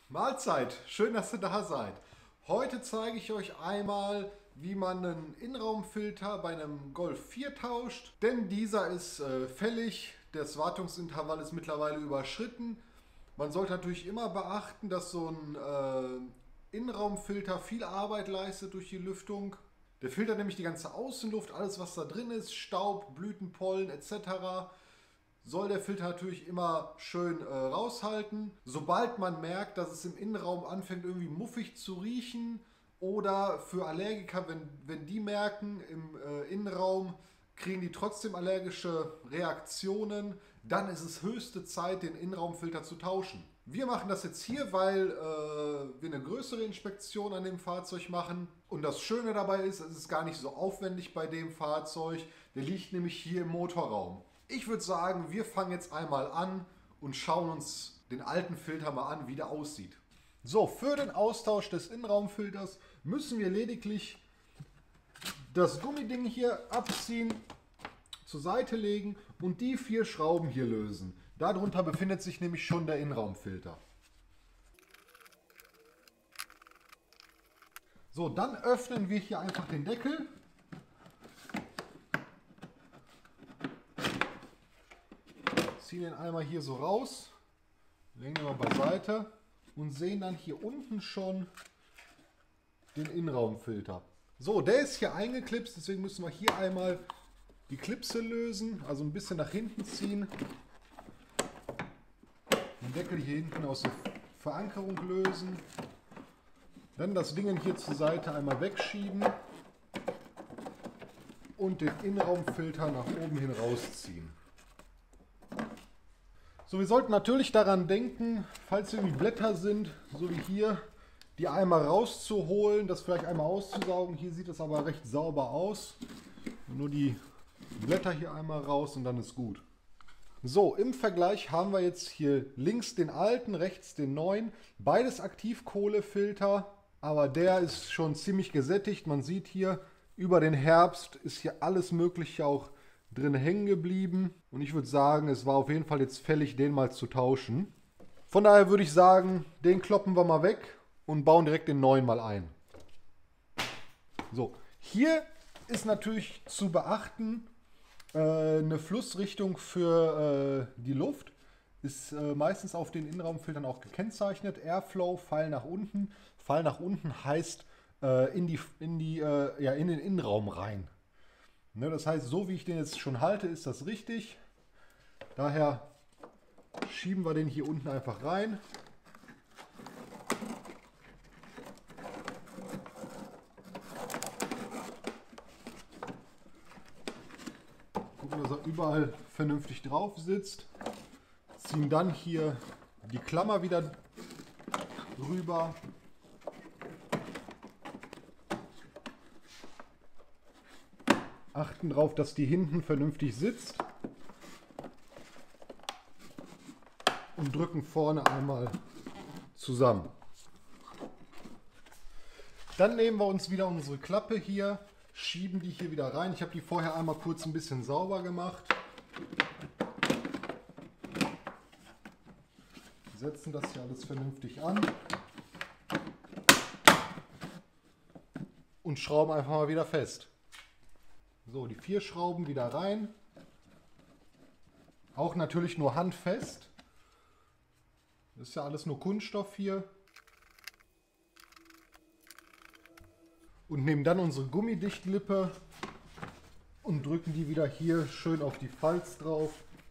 Mahlzeit, schön, dass ihr da seid. Heute zeige ich euch einmal, wie man einen Innenraumfilter bei einem Golf 4 tauscht, denn dieser ist fällig, das Wartungsintervall ist mittlerweile überschritten. Man sollte natürlich immer beachten, dass so ein Innenraumfilter viel Arbeit leistet durch die Lüftung. Der filtert nämlich die ganze Außenluft, alles was da drin ist, Staub, Blüten, Pollen etc. soll der Filter natürlich immer schön raushalten. Sobald man merkt, dass es im Innenraum anfängt irgendwie muffig zu riechen oder für Allergiker, wenn die merken, im Innenraum kriegen die trotzdem allergische Reaktionen, dann ist es höchste Zeit, den Innenraumfilter zu tauschen. Wir machen das jetzt hier, weil wir eine größere Inspektion an dem Fahrzeug machen. Und das Schöne dabei ist, es ist gar nicht so aufwendig bei dem Fahrzeug. Der liegt nämlich hier im Motorraum. Ich würde sagen, wir fangen jetzt einmal an und schauen uns den alten Filter mal an, wie der aussieht. So, für den Austausch des Innenraumfilters müssen wir lediglich das Gummiding hier abziehen, zur Seite legen und die 4 Schrauben hier lösen. Darunter befindet sich nämlich schon der Innenraumfilter. So, dann öffnen wir hier einfach den Deckel. Ziehen den einmal hier so raus, legen ihn mal beiseite und sehen dann hier unten schon den Innenraumfilter. So, der ist hier eingeklipst, deswegen müssen wir hier einmal die Klipse lösen, also ein bisschen nach hinten ziehen. Den Deckel hier hinten aus der Verankerung lösen. Dann das Ding hier zur Seite einmal wegschieben und den Innenraumfilter nach oben hin rausziehen. So, wir sollten natürlich daran denken, falls irgendwie Blätter sind, so wie hier, die einmal rauszuholen, das vielleicht einmal auszusaugen. Hier sieht es aber recht sauber aus. Nur die Blätter hier einmal raus und dann ist gut. So, im Vergleich haben wir jetzt hier links den alten, rechts den neuen. Beides Aktivkohlefilter, aber der ist schon ziemlich gesättigt. Man sieht hier, über den Herbst ist hier alles Mögliche auch drin hängen geblieben. Und ich würde sagen, es war auf jeden Fall jetzt fällig, den mal zu tauschen. Von daher würde ich sagen, den kloppen wir mal weg und bauen direkt den neuen mal ein. So, hier ist natürlich zu beachten, eine Flussrichtung für die Luft ist meistens auf den Innenraumfiltern auch gekennzeichnet. Airflow, Pfeil nach unten. Pfeil nach unten heißt in den Innenraum rein. Ne, das heißt, so wie ich den jetzt schon halte, ist das richtig. Daher schieben wir den hier unten einfach rein. Gucken, dass er überall vernünftig drauf sitzt. Ziehen dann hier die Klammer wieder rüber. Achten darauf, dass die hinten vernünftig sitzt. Und drücken vorne einmal zusammen. Dann nehmen wir uns wieder unsere Klappe hier, schieben die hier wieder rein. Ich habe die vorher einmal kurz ein bisschen sauber gemacht. Setzen das hier alles vernünftig an. Und schrauben einfach mal wieder fest. So, die 4 Schrauben wieder rein. Auch natürlich nur handfest. Das ist ja alles nur Kunststoff hier. Und nehmen dann unsere Gummidichtlippe und drücken die wieder hier schön auf die Falz drauf.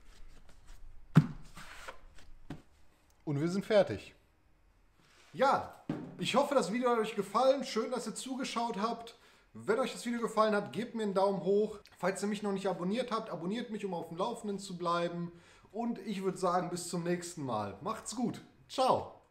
Und wir sind fertig. Ja, ich hoffe, das Video hat euch gefallen. Schön, dass ihr zugeschaut habt. Wenn euch das Video gefallen hat, gebt mir einen Daumen hoch. Falls ihr mich noch nicht abonniert habt, abonniert mich, um auf dem Laufenden zu bleiben. Und ich würde sagen, bis zum nächsten Mal. Macht's gut. Ciao.